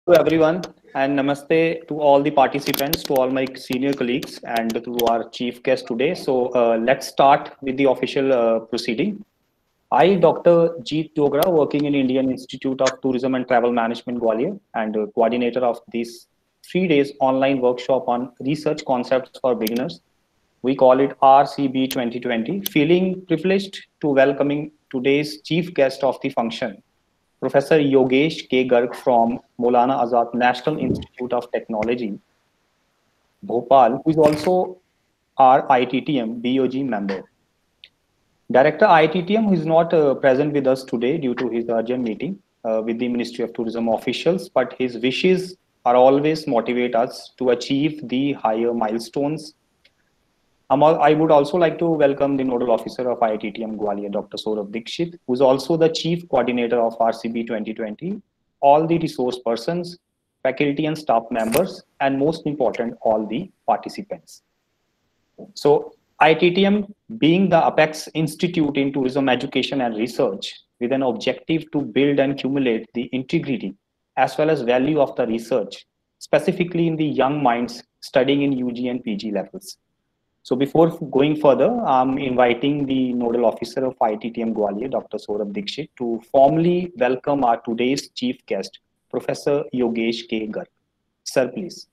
Hello everyone and namaste to all the participants, to all my senior colleagues and to our chief guest today. Let's start with the official proceeding. I, Dr. Jeet Dogra, working in Indian Institute of Tourism and Travel Management, Gwalior, and coordinator of this 3 days online workshop on research concepts for beginners. We call it RCB 2020. Feeling privileged to welcoming today's chief guest of the function, Professor Yogesh K. Garg from Maulana Azad National Institute of Technology, Bhopal, who is also our ITTM BOG member. Director ITTM, who is not present with us today due to his urgent meeting with the Ministry of Tourism officials, but his wishes are always motivate us to achieve the higher milestones. I would also like to welcome the Nodal Officer of IITM Gwalior, Dr. Saurabh Dikshit, who is also the Chief Coordinator of RCB 2020, all the resource persons, faculty and staff members, and most important, all the participants. So IITM, being the apex institute in tourism education and research, with an objective to build and accumulate the integrity as well as value of the research, specifically in the young minds studying in UG and PG levels. So before going further, I'm inviting the Nodal Officer of IITM Gwalior, Dr. Saurabh Dikshit, to formally welcome our today's chief guest, Professor Yogesh K. Garg. Sir, please.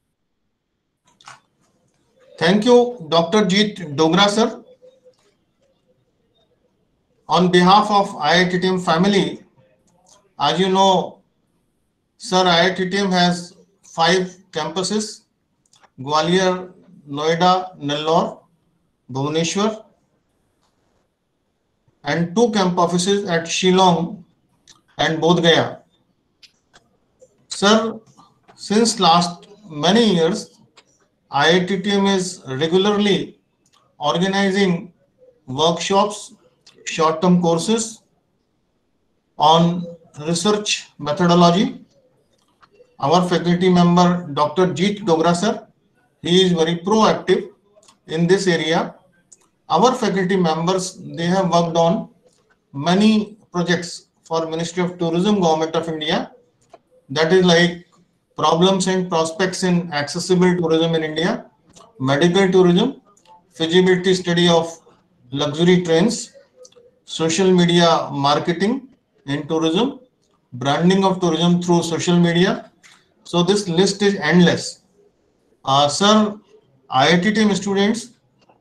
Thank you, Dr. Jeet Dogra, sir. On behalf of IITTM family, as you know, sir, IITTM has 5 campuses: Gwalior, Noida, Nellore, Bhubaneswar, and 2 camp offices at Shillong and Bodh Gaya. Sir, since last many years, IITTM is regularly organizing workshops, short-term courses on research methodology. Our faculty member, Dr. Jeet Dogra sir, he is very proactive in this area. Our faculty members, they have worked on many projects for Ministry of Tourism, Government of India, that is like problems and prospects in accessible tourism in India, medical tourism, feasibility study of luxury trains, social media marketing in tourism, branding of tourism through social media. So this list is endless. Sir, IITTM students,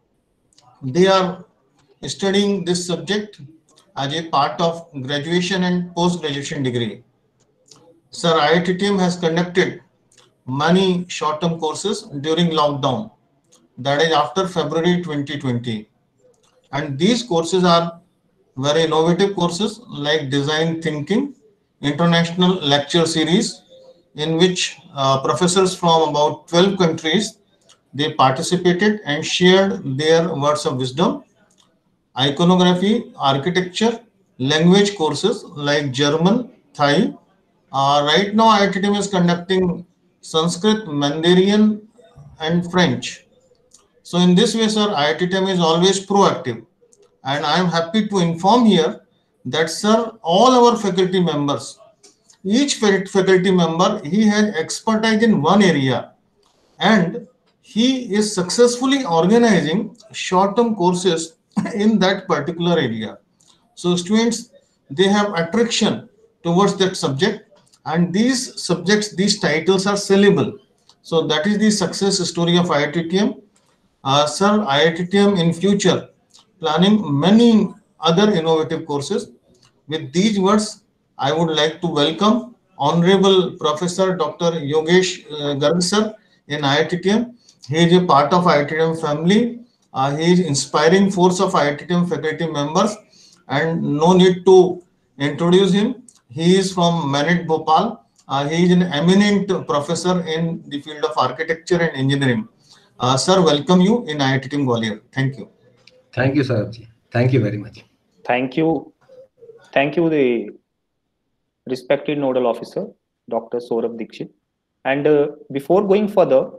they are studying this subject as a part of graduation and post-graduation degree. Sir, IITTM has conducted many short-term courses during lockdown, that is after February 2020. And these courses are very innovative courses like design thinking, international lecture series, in which professors from about 12 countries, they participated and shared their words of wisdom. Iconography, architecture, language courses like German, Thai. Right now, IITM is conducting Sanskrit, Mandarin, and French. So in this way, sir, IITM is always proactive. And I am happy to inform here that, sir, all our faculty members, each faculty member, he has expertise in one area, and he is successfully organizing short-term courses in that particular area. So students, they have attraction towards that subject, and these subjects, these titles are sellable. So that is the success story of IITTM. Sir, IITTM in future planning many other innovative courses. With these words, I would like to welcome Honorable Professor Dr. Yogesh Garg sir in IITTM. He is a part of IITTM family. He is inspiring force of IITTM faculty members, and no need to introduce him. He is from Manet Bhopal. He is an eminent professor in the field of architecture and engineering. Sir, welcome you in IITTM Gwalior. Thank you. Thank you, Sarabji. Thank you very much. Thank you. Thank you, the respected Nodal Officer, Dr. Saurabh Dikshit. And before going further,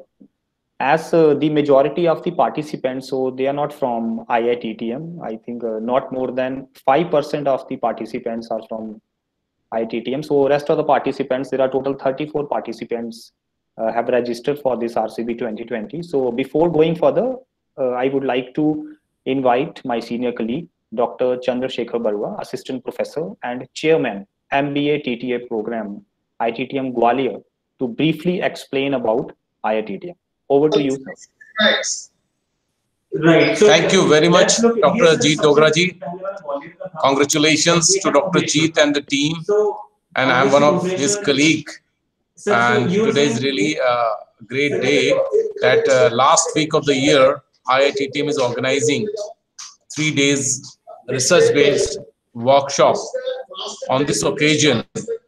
as the majority of the participants, so they are not from IITTM. I think not more than 5% of the participants are from IITTM. So rest of the participants, there are total 34 participants have registered for this RCB 2020. So before going further, I would like to invite my senior colleague, Dr. Chandrasekhar Barua, Assistant Professor and Chairman, MBA TTA Program, IITTM Gwalior, to briefly explain about IITTM. Over to you, sir. Right. So thank you very much, Dr. Jeet Dogra ji. Congratulations to Dr. Jeet and the team. And I'm one of his colleagues. And today is really a great day that last week of the year, IITTM is organizing 3 days research-based workshop. On this occasion,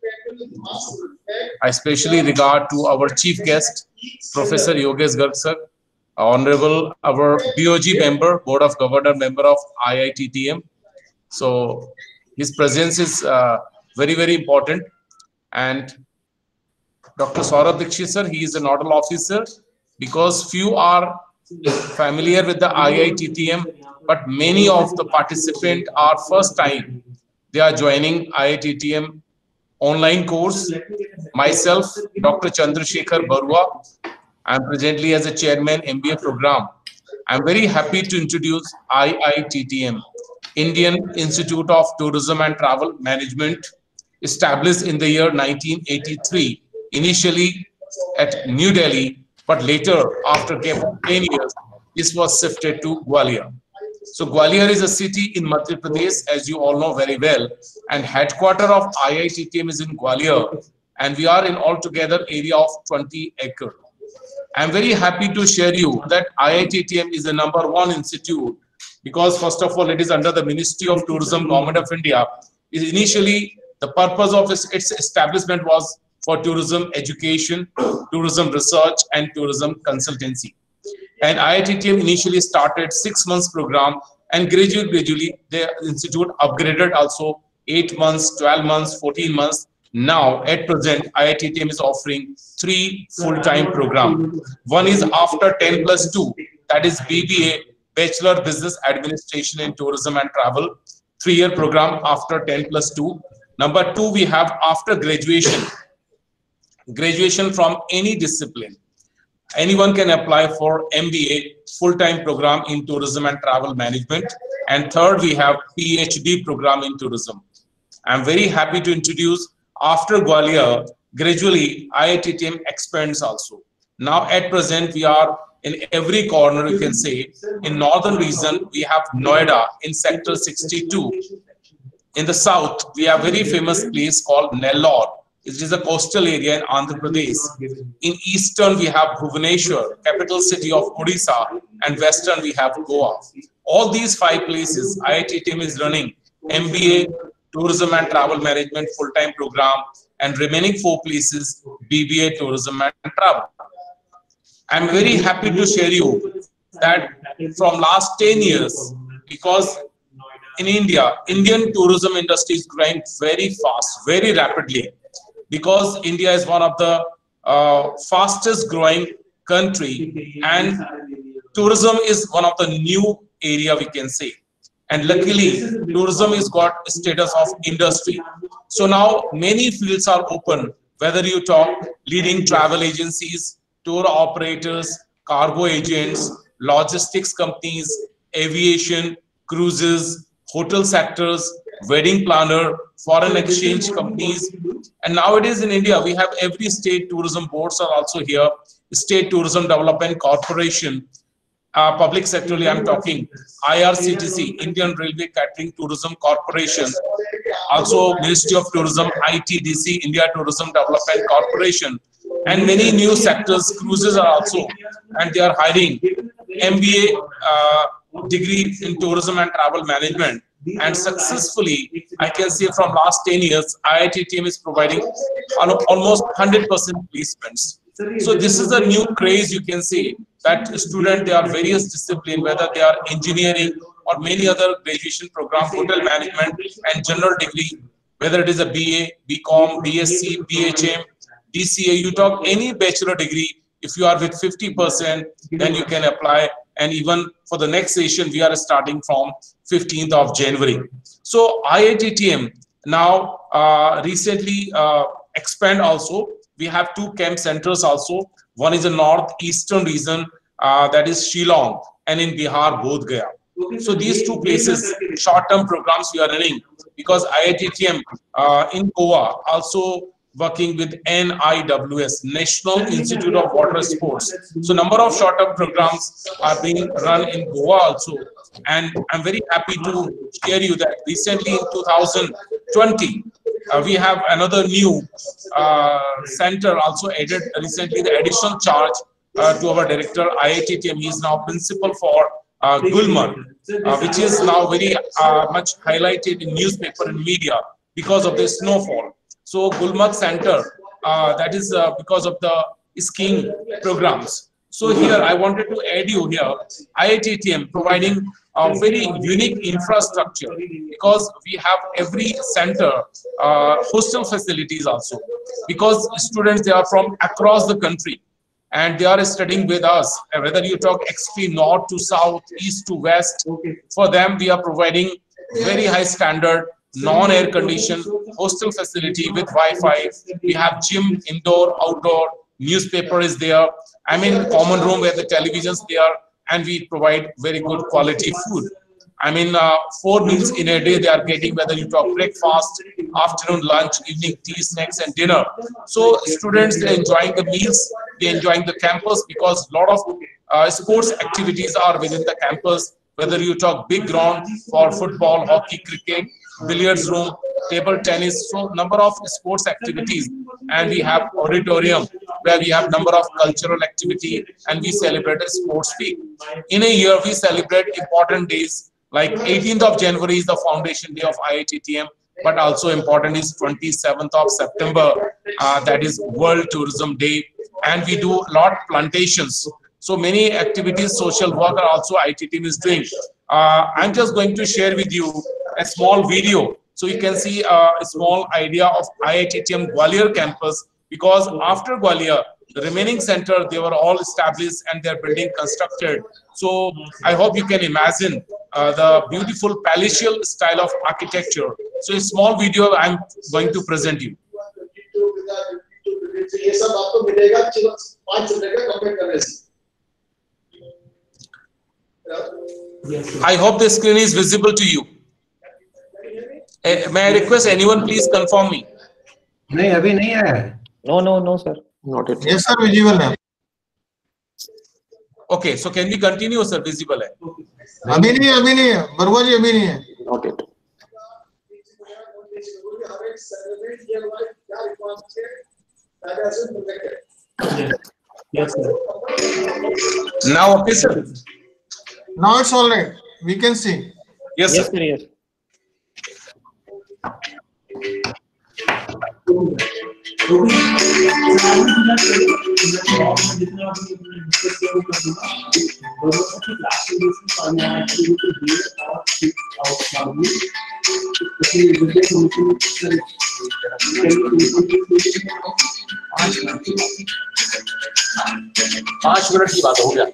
I especially regard to our chief guest, Professor Yogesh Garg sir, Honorable, our BOG member, Board of Governors member of IITTM. So his presence is very, very important. And Dr. Saurabh Dikshit sir, he is a nodal officer, because few are familiar with the IITTM, but many of the participants are first time they are joining IITTM online course. Myself, Dr. Chandrasekhar Barua, I am presently as a chairman MBA program. I am very happy to introduce IITTM, Indian Institute of Tourism and Travel Management, established in the year 1983, initially at New Delhi, but later, after 10 years, this was shifted to Gwalior. So Gwalior is a city in Madhya Pradesh, as you all know very well, and headquarters of IITTM is in Gwalior, and we are in altogether area of 20 acres. I'm very happy to share you that IITTM is the #1 institute, because first of all, it is under the Ministry of Tourism, Government of India. Initially, the purpose of its establishment was for tourism education, tourism research, and tourism consultancy. And IITTM initially started 6 months program, and gradually the institute upgraded also 8 months, 12 months, 14 months. Now, at present, IITTM is offering 3 full-time programs. One is after 10+2, that is BBA, Bachelor Business Administration in Tourism and Travel, 3-year program after 10+2. Number 2, we have after graduation, graduation from any discipline. Anyone can apply for MBA, full-time program in Tourism and Travel Management. And third, we have PhD program in tourism. I'm very happy to introduce, after Gwalior, gradually IITTM expands also. Now at present, we are in every corner, you can say. In northern region, we have Noida in sector 62. In the south, we have very famous place called Nellore. It is a coastal area in Andhra Pradesh. In eastern, we have Bhubaneswar, capital city of Odisha, and western, we have Goa. All these 5 places, IITTM is running MBA, Tourism and Travel Management full-time program, and remaining 4 places, BBA, Tourism and Travel. I'm very happy to share you that from last 10 years, because in India, Indian tourism industry is growing very fast, very rapidly, because India is one of the fastest growing country, and tourism is one of the new area, we can say. And luckily, tourism has got status of industry. So now many fields are open, whether you talk leading travel agencies, tour operators, cargo agents, logistics companies, aviation, cruises, hotel sectors, wedding planner, foreign exchange companies. And nowadays in India, we have every state tourism boards are also here, State Tourism Development Corporation, public sector, I'm talking IRCTC, Indian Railway Catering Tourism Corporation, also Ministry of Tourism, ITDC, India Tourism Development Corporation, and many new sectors, cruises are also, and they are hiring MBA degree in Tourism and Travel Management. And successfully, I can say from last 10 years, IITTM is providing almost 100% placements. So this is a new craze, you can say, that students, they are various disciplines, whether they are engineering or many other graduation program, hotel management and general degree, whether it is a BA, BCom, BSc, BHM, DCA, you talk any bachelor degree, if you are with 50%, then you can apply. And even for the next session, we are starting from 15th of January. So IITTM now recently expand also. We have 2 camp centers also. One is the northeastern region, that is Shillong, and in Bihar, Bodh Gaya. So these 2 places, short-term programs we are running, because IITTM in Goa also working with NIWS, National Institute of Water Sports. So number of short-term programs are being run in Goa also. And I'm very happy to share you that recently in 2020, we have another new center also added recently, the additional charge to our director, IITTM. He is now principal for Gulmarg, which is now very much highlighted in newspaper and media because of the snowfall. So Gulmarg Center, that is because of the skiing programs. So here I wanted to add you here, IITTM providing a very unique infrastructure, because we have every center hostel facilities also, because students, they are from across the country and they are studying with us, whether you talk extreme north to south, east to west. For them we are providing very high standard non-air conditioned hostel facility with Wi-Fi. We have gym, indoor, outdoor, newspaper is there, I mean common room where the televisions there, and we provide very good quality food. I mean 4 meals in a day they are getting, whether you talk breakfast, afternoon lunch, evening tea, snacks and dinner. So students, they're enjoying the meals, they're enjoying the campus, because a lot of sports activities are within the campus, whether you talk big ground for football, hockey, cricket, billiards room, table tennis, so number of sports activities. And we have auditorium where we have number of cultural activity, and we celebrate a sports week. In a year we celebrate important days, like 18th of January is the foundation day of IITTM, but also important is 27th of September, that is World Tourism Day, and we do a lot plantations. So many activities, social work are also IITTM is doing. I'm just going to share with you a small video, so you can see a small idea of IITTM Gwalior campus, because after Gwalior, the remaining center, they were all established and their building constructed. So I hope you can imagine the beautiful palatial style of architecture. So a small video I'm going to present you. I hope the screen is visible to you. May I request anyone please confirm me? नहीं अभी नहीं आया है. No, sir. Not yet. Yes, sir, visible है. Okay, so can we continue, sir? Visible है. अभी नहीं है. बरुआ जी अभी नहीं है. Not yet. Yes, sir. Now, okay, sir. Now it's all right. We can see. Yes, Yes, sir. sir, yes. पाँच minute की बात हो गया.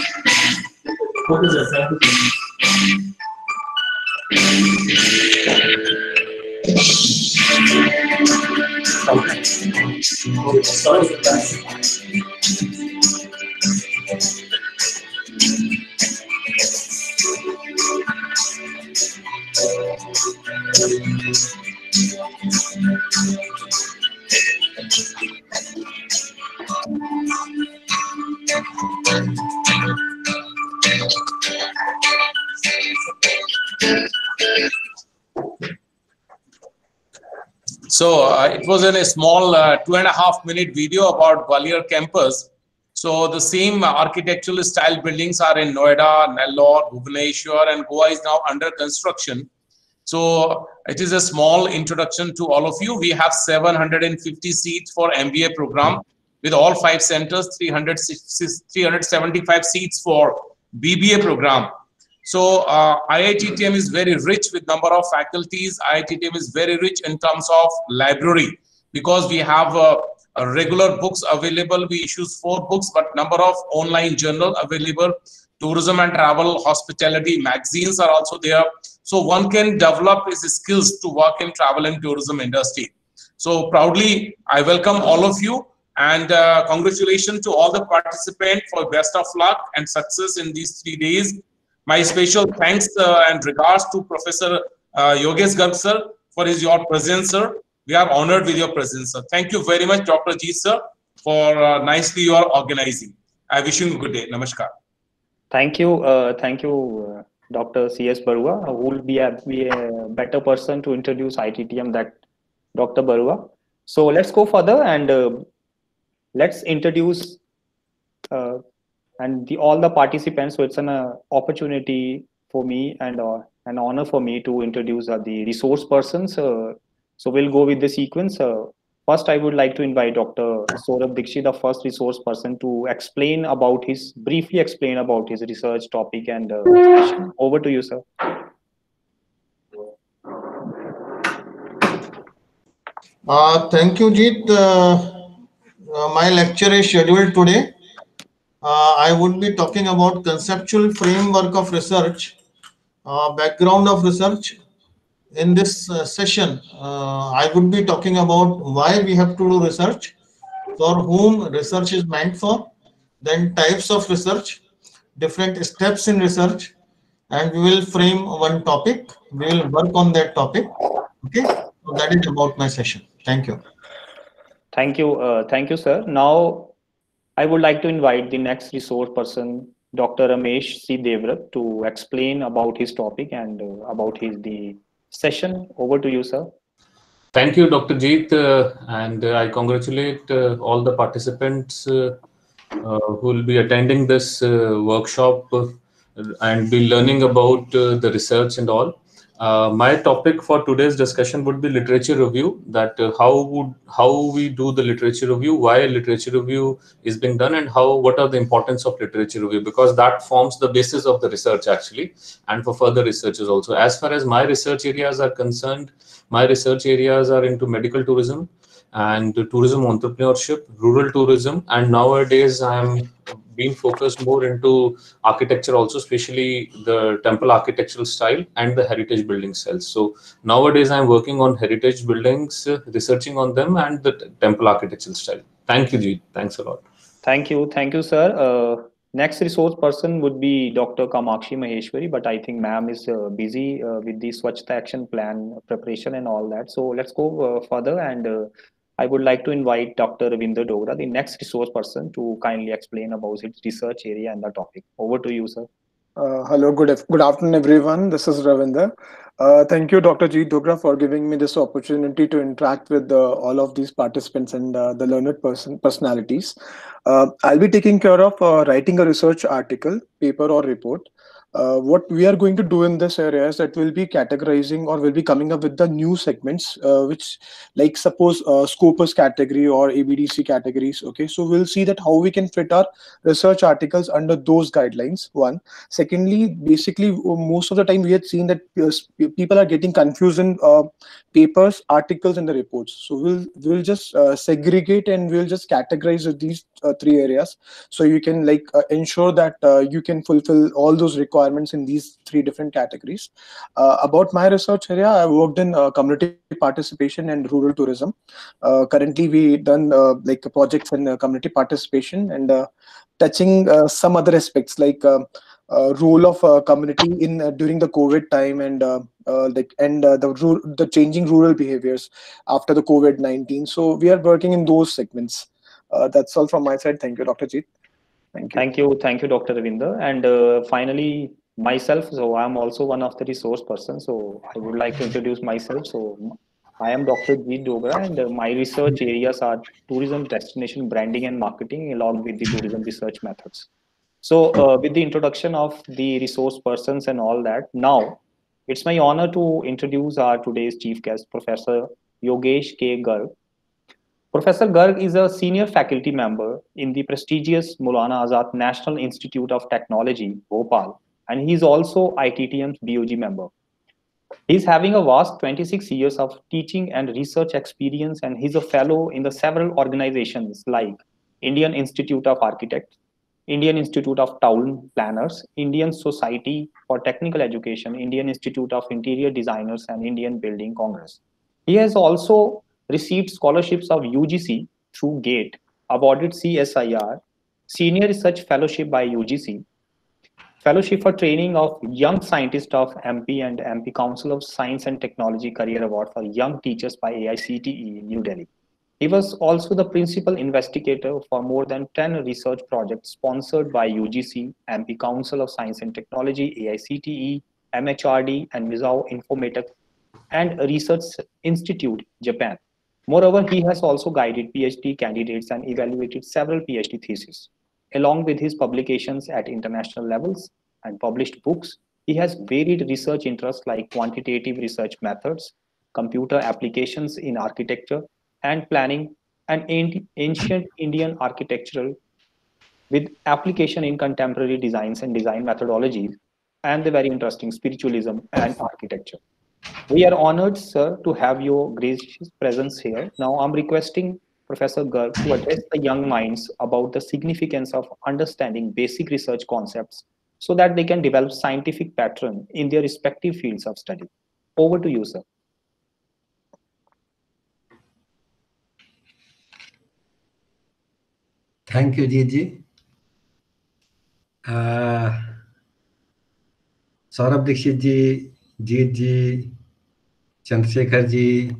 So it was in a small 2.5 minute video about Gwalior campus. So the same architectural style buildings are in Noida, Nellore, Bhubaneswar, and Goa is now under construction. So it is a small introduction to all of you. We have 750 seats for MBA program with all 5 centers, 375 seats for BBA program. So IITTM is very rich with number of faculties. IITTM is very rich in terms of library because we have regular books available. We issue 4 books, but number of online journal available. Tourism and travel, hospitality, magazines are also there. So one can develop his skills to work in travel and tourism industry. So proudly, I welcome all of you and congratulations to all the participants for best of luck and success in these 3 days. My special thanks and regards to Professor Yogesh Garg sir for your presence, sir. We are honored with your presence, sir. Thank you very much, Dr. Jeet sir, for nicely you are organizing. I wish you a good day. Namaskar. Thank you, Dr. C.S. Barua, who will be a better person to introduce IITTM than Dr. Barua. So let's go further and let's introduce all the participants. So it's an opportunity for me and an honor for me to introduce the resource persons. So we'll go with the sequence. First, I would like to invite Dr. Saurabh Dikshit, the first resource person, to briefly explain about his research topic and session. Over to you, sir. Thank you, Jeet. My lecture is scheduled today. I would be talking about conceptual framework of research, background of research. In this session, I would be talking about why we have to do research, for whom research is meant for, then types of research, different steps in research, and we will frame one topic. We will work on that topic. Okay, so that is about my session. Thank you. Thank you, sir. Now, I would like to invite the next resource person, Dr. Ramesh C. Devrat, to explain about his topic and about the session. Over to you, sir. Thank you, Dr. Jeet, and I congratulate all the participants who will be attending this workshop and be learning about the research and all. My topic for today's discussion would be literature review, that how we do the literature review, why literature review is being done, and what are the importance of literature review, because that forms the basis of the research actually, and for further researches also. As far as my research areas are concerned, my research areas are into medical tourism and tourism entrepreneurship, rural tourism, and nowadays I'm being focused more into architecture also, especially the temple architectural style and the heritage building styles. So nowadays I'm working on heritage buildings, researching on them, and the temple architectural style. Thank you, Jeet. Thanks a lot. Thank you, sir. Next resource person would be Dr. Kamakshi Maheshwari, but I think ma'am is busy with the Swachhta Action Plan preparation and all that. So let's go further, and I would like to invite Dr. Ravinder Dogra, the next resource person, to kindly explain about its research area and the topic. Over to you, sir. Hello, good afternoon, everyone. This is Ravinder. Thank you, Dr. Jeet Dogra, for giving me this opportunity to interact with all of these participants and the learned personalities. I'll be taking care of writing a research article, paper, or report. What we are going to do in this area is that we'll be categorizing, or we'll be coming up with the new segments, which, like, suppose Scopus category or ABDC categories. Okay, so we'll see that how we can fit our research articles under those guidelines. One. Secondly, basically, most of the time we had seen that people are getting confused in papers, articles, and the reports. So we'll just segregate and we'll just categorize these three areas, so you can ensure that you can fulfill all those requirements in these three different categories. About my research area, I worked in community participation and rural tourism. Currently we done projects in community participation and touching some other aspects role of community in during the COVID time, and the changing rural behaviors after the COVID-19. So we are working in those segments. That's all from my side. Thank you, Dr. Jeet. Thank you. Thank you, Dr. Ravinder. And finally, myself. So I'm also one of the resource persons. So I would like to introduce myself. So I am Dr. Jeet Dogra, and my research areas are tourism destination branding and marketing, along with the tourism research methods. So with the introduction of the resource persons and all that, now it's my honor to introduce our today's chief guest, Professor Yogesh K. Garg. Professor Garg is a senior faculty member in the prestigious Maulana Azad National Institute of Technology, Bhopal, and he is also ITTM's BOG member. He's having a vast 26 years of teaching and research experience, and he's a fellow in the several organizations like Indian Institute of Architects, Indian Institute of Town Planners, Indian Society for Technical Education, Indian Institute of Interior Designers, and Indian Building Congress. He has also received scholarships of UGC through GATE, awarded CSIR, Senior Research Fellowship by UGC, Fellowship for Training of Young Scientists of MP, and MP Council of Science and Technology Career Award for Young Teachers by AICTE in New Delhi. He was also the principal investigator for more than 10 research projects sponsored by UGC, MP Council of Science and Technology, AICTE, MHRD, and Mizuho Informatics and Research Institute, Japan. Moreover, he has also guided PhD candidates and evaluated several PhD theses. Along with his publications at international levels and published books, he has varied research interests like quantitative research methods, computer applications in architecture and planning, and ancient Indian architectural with application in contemporary designs and design methodologies, and the very interesting spiritualism and architecture. We are honored, sir, to have your gracious presence here. Now I'm requesting Professor Garg to address the young minds about the significance of understanding basic research concepts so that they can develop scientific pattern in their respective fields of study. Over to you, sir. Thank you, Jeet. Saurabh Dixit ji, Jeet ji, Chandrasekhar ji,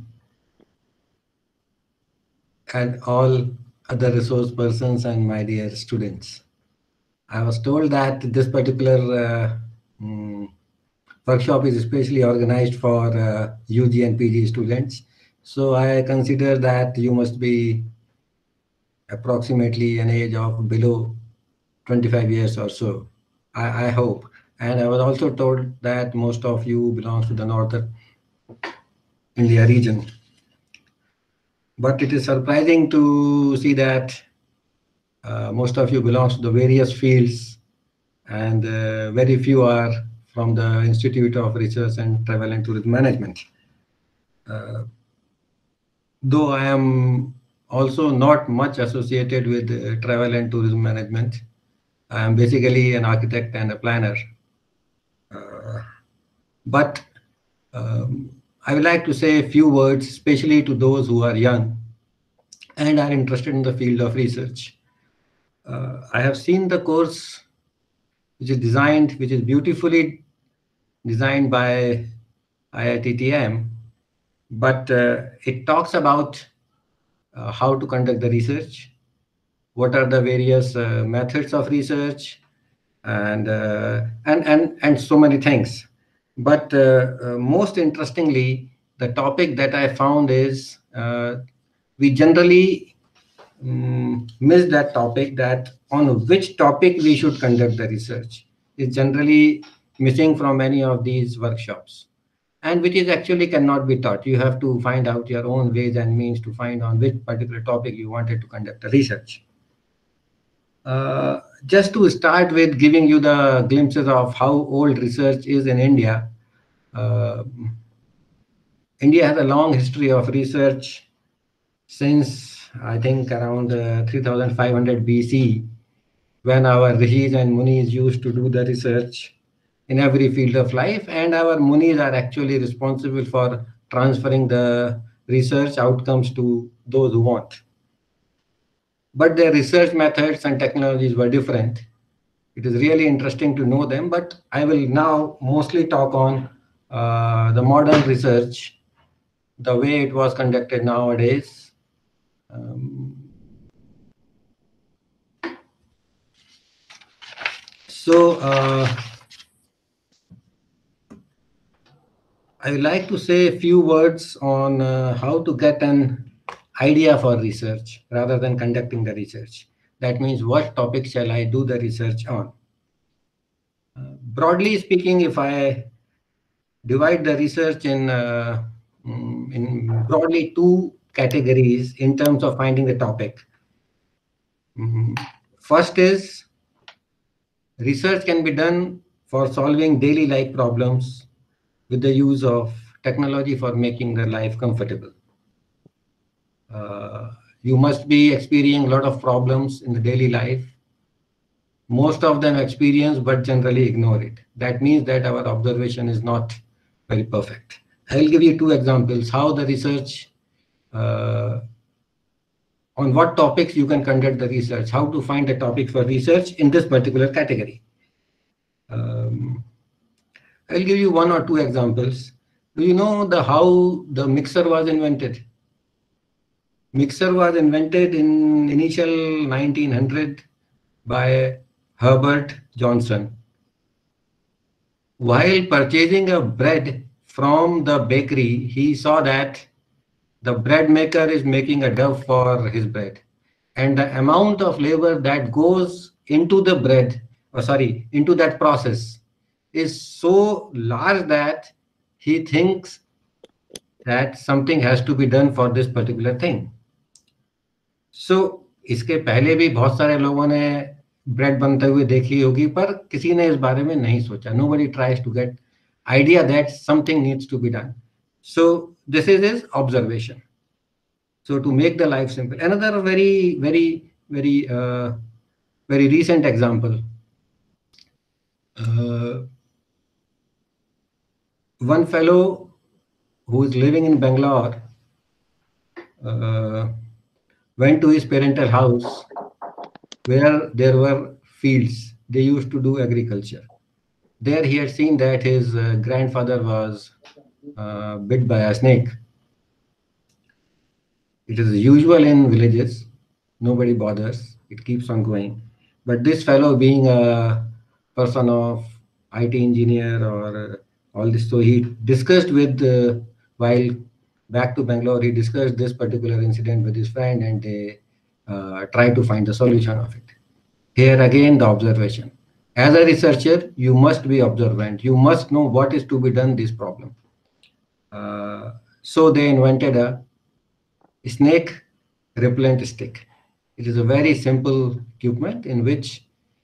and all other resource persons and my dear students. I was told that this particular workshop is especially organized for UG and PG students. So I consider that you must be approximately an age of below 25 years or so, I hope. And I was also told that most of you belongs to the Northern India region. But it is surprising to see that most of you belongs to the various fields, and very few are from the Institute of Research and Travel and Tourism Management. Though I am also not much associated with travel and tourism management, I am basically an architect and a planner. But I would like to say a few words, especially to those who are young and are interested in the field of research. I have seen the course which is beautifully designed by IITTM, but it talks about how to conduct the research, what are the various methods of research, and so many things. But most interestingly, the topic that I found is we generally miss that topic, that on which topic we should conduct the research is generally missing from many of these workshops, and which is actually cannot be taught. You have to find out your own ways and means to find on which particular topic you wanted to conduct the research. Just to start with giving you the glimpses of how old research is in India. India has a long history of research since I think around 3500 BC, when our rishis and munis used to do the research in every field of life, and our munis are actually responsible for transferring the research outcomes to those who want. But their research methods and technologies were different. It is really interesting to know them, but I will now mostly talk on the modern research, the way it was conducted nowadays. I would like to say a few words on how to get an idea for research rather than conducting the research. That means, what topic shall I do the research on? Broadly speaking, if I divide the research in broadly two categories in terms of finding the topic. First is, research can be done for solving daily life problems with the use of technology for making their life comfortable. You must be experiencing a lot of problems in the daily life. Most of them experience, but generally ignore it. That means that our observation is not very perfect. I'll give you two examples how the research, on what topics you can conduct the research, how to find a topic for research in this particular category. I'll give you one or two examples. Do you know how the mixer was invented? Mixer was invented in initial 1900 by Herbert Johnson. While purchasing a bread from the bakery, he saw that the bread maker is making a dough for his bread. And the amount of labor that goes into the bread, into that process is so large that he thinks that something has to be done for this particular thing. So, इसके पहले भी बहुत सारे लोगों ने bread बनते हुए देखी होगी, पर किसी ने इस बारे में नहीं सोचा. Nobody tries to get idea that something needs to be done. So this is his observation. So to make the life simple, another very recent example. One fellow who is living in Bangalore went to his parental house where there were fields. They used to do agriculture. There he had seen that his grandfather was bit by a snake. It is usual in villages. Nobody bothers. It keeps on going. But this fellow, being a person of IT engineer or all this, so he discussed with, while back to Bangalore, he discussed this particular incident with his friend, and they tried to find the solution of it. Here again, the observation. As a researcher, you must be observant. You must know what is to be done this problem. So they invented a snake repellent stick. It is a very simple equipment in which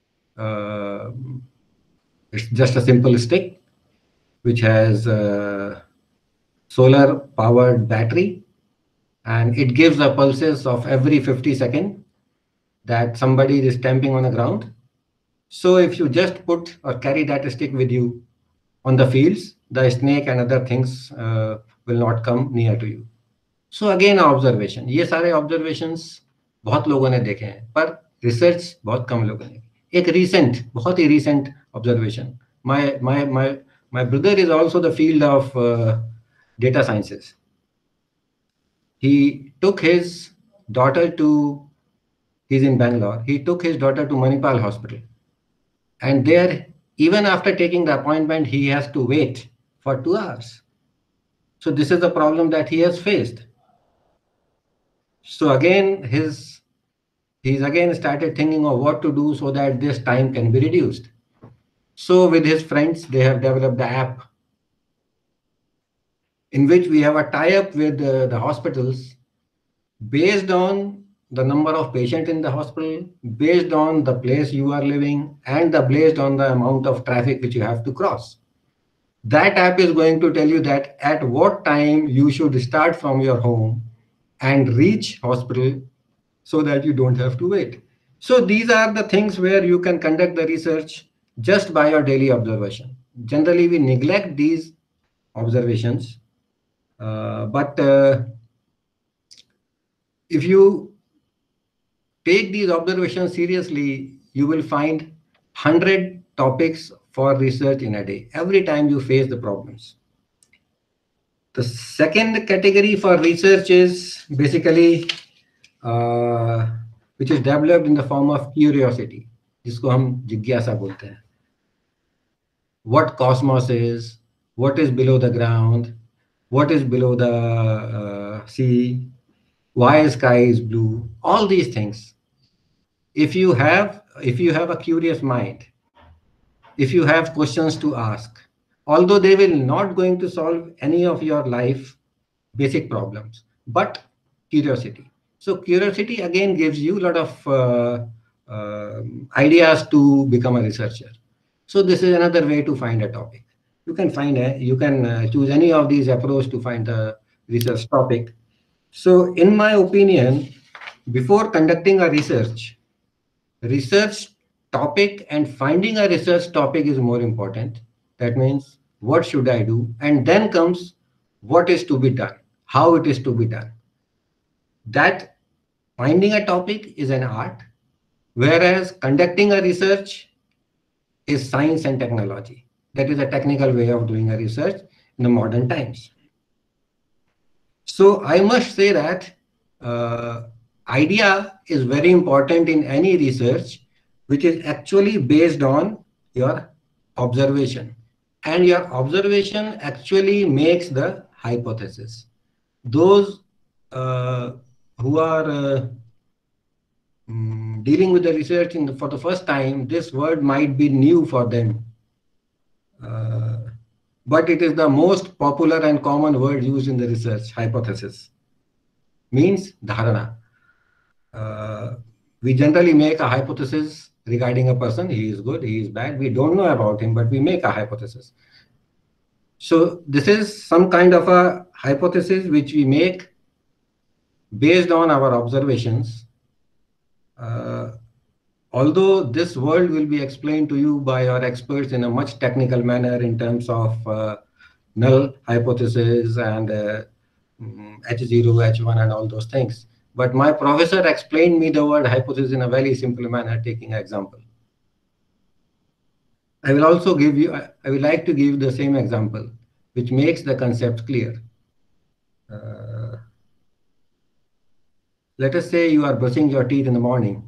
it's just a simple stick which has a solar powered battery, and it gives the pulses of every 50 seconds that somebody is stamping on the ground. So if you just put or carry that stick with you on the fields, the snake and other things will not come near to you. So again, observation. ये सारे observations बहुत लोगों ने देखे हैं, पर research बहुत कम लोगों ने. एक recent, बहुत ही recent observation. My brother is also the field of data sciences. He took his daughter to, he's in Bangalore, he took his daughter to Manipal Hospital. And there, even after taking the appointment, he has to wait for 2 hours. So this is the problem that he has faced. So again, he's again started thinking of what to do so that this time can be reduced. So with his friends, they have developed the app in which we have a tie-up with the hospitals based on the number of patients in the hospital, based on the place you are living, and based on the amount of traffic which you have to cross. That app is going to tell you that at what time you should start from your home and reach hospital so that you don't have to wait. So these are the things where you can conduct the research just by your daily observation. Generally, we neglect these observations, but if you take these observations seriously, you will find 100 topics for research in a day, every time you face the problems. The second category for research is basically which is developed in the form of curiosity, जिसको हम जिज्ञासा बोलते हैं. What cosmos is, what is below the ground, what is below the sea, why sky is blue, all these things. If you have a curious mind, if you have questions to ask, although they will not going to solve any of your life basic problems, but curiosity. So curiosity again gives you a lot of ideas to become a researcher. So this is another way to find a topic. You can choose any of these approaches to find the research topic. So in my opinion, before conducting a research topic and finding a research topic is more important. That means what should I do? And then comes what is to be done, how it is to be done. That finding a topic is an art, whereas conducting a research is science and technology. That is a technical way of doing a research in the modern times. So I must say that idea is very important in any research, which is actually based on your observation. And your observation actually makes the hypothesis. Those who are dealing with the research for the first time, this word might be new for them. But it is the most popular and common word used in the research. Hypothesis means dharana. We generally make a hypothesis regarding a person. He is good, he is bad. We don't know about him, but we make a hypothesis. So this is some kind of a hypothesis which we make based on our observations. Although this world will be explained to you by our experts in a much technical manner in terms of null hypothesis and H0, H1 and all those things. But my professor explained me the word hypothesis in a very simple manner, taking an example. I will also give you, I would like to give the same example, which makes the concept clear. Let us say you are brushing your teeth in the morning.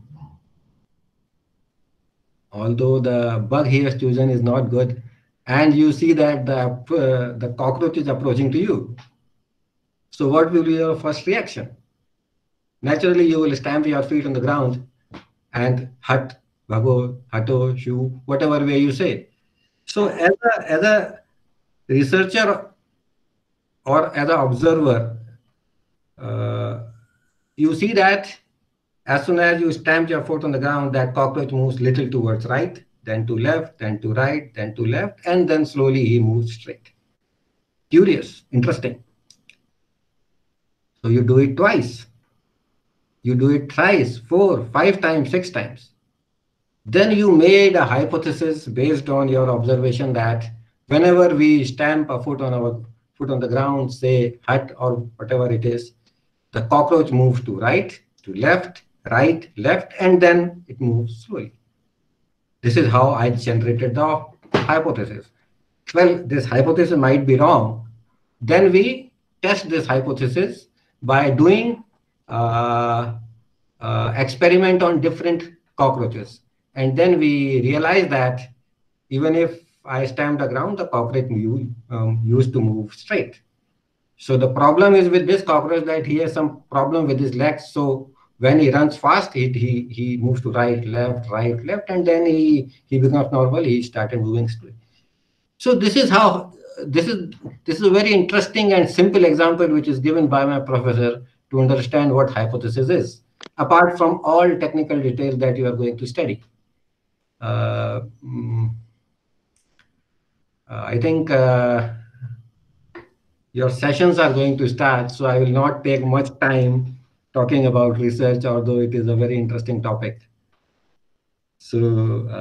Although the bug he has chosen is not good, and you see that the cockroach is approaching to you. So what will be your first reaction? Naturally, you will stamp your feet on the ground and hut, bhago, hato, shoo, whatever way you say. So as a researcher or as an observer, you see that as soon as you stamp your foot on the ground, that cockroach moves little towards right, then to left, then to right, then to left, and then slowly he moves straight. Curious, interesting. So you do it twice. You do it thrice, 4, 5 times, 6 times. Then you made a hypothesis based on your observation that whenever we stamp a foot on the ground, say hut or whatever it is, the cockroach moves to right, to left, right, left, and then it moves slowly. This is how I generated the hypothesis. Well, this hypothesis might be wrong. Then we test this hypothesis by doing experiment on different cockroaches. And then we realize that even if I stamp the ground, the cockroach used to move straight. So the problem is with this cockroach that he has some problem with his legs. So when he runs fast, he moves to right, left, and then he becomes normal. He started moving straight. So this is how this is a very interesting and simple example which is given by my professor to understand what hypothesis is, apart from all technical details that you are going to study. I think your sessions are going to start, so I will not take much time talking about research, although it is a very interesting topic. So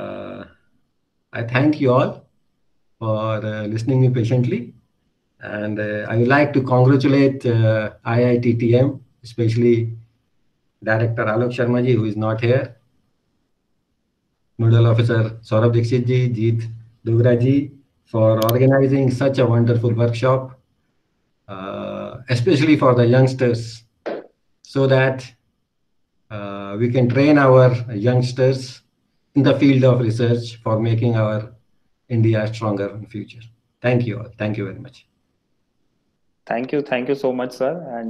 I thank you all for listening me patiently. And I would like to congratulate IITTM, especially Director Alok Sharma ji, who is not here, Nodal Officer Saurabh Dixit ji, Jeet Dogra ji, for organizing such a wonderful workshop, especially for the youngsters, so that we can train our youngsters in the field of research for making our India stronger in the future. Thank you all. Thank you very much. Thank you so much, sir. And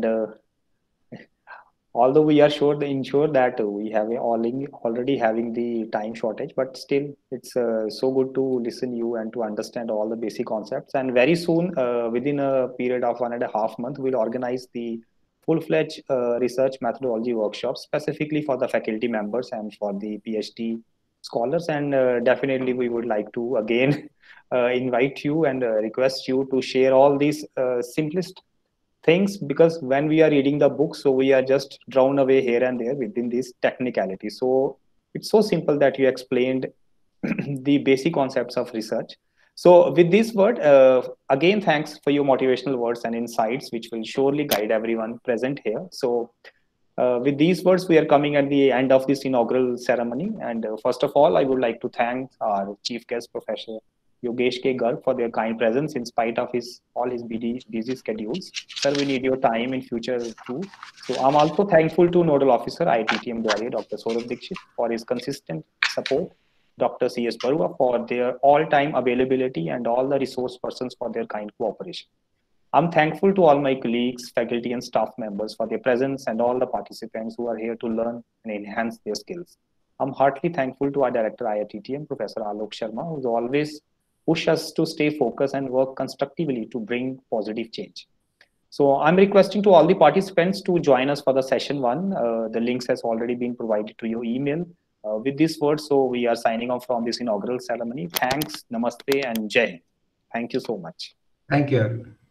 although we are ensure that we have already having the time shortage, but still it's so good to listen you and to understand all the basic concepts. And very soon, within a period of 1.5 months, we'll organize the full-fledged research methodology workshop specifically for the faculty members and for the PhD scholars. And definitely we would like to again invite you and request you to share all these simplest things, because when we are reading the book, so we are just drawn away here and there within this technicality. So it's so simple that you explained the basic concepts of research. So with this word, again, thanks for your motivational words and insights, which will surely guide everyone present here. So with these words, we are coming at the end of this inaugural ceremony. And first of all, I would like to thank our chief guest, Professor Yogesh K. Garg, for their kind presence in spite of all his busy schedules. Sir, we need your time in future too. So I'm also thankful to Nodal Officer IITTM Gwalior, Dr. Saurabh Dixit, for his consistent support, Dr. C.S. Barua for their all-time availability, and all the resource persons for their kind cooperation. I'm thankful to all my colleagues, faculty and staff members for their presence, and all the participants who are here to learn and enhance their skills. I'm heartily thankful to our director IITTM, Professor Alok Sharma, who's always push us to stay focused and work constructively to bring positive change. So I'm requesting to all the participants to join us for the session 1. The links has already been provided to your email. With this word, so we are signing off from this inaugural ceremony. Thanks, namaste, and jai. Thank you so much. Thank you, everyone.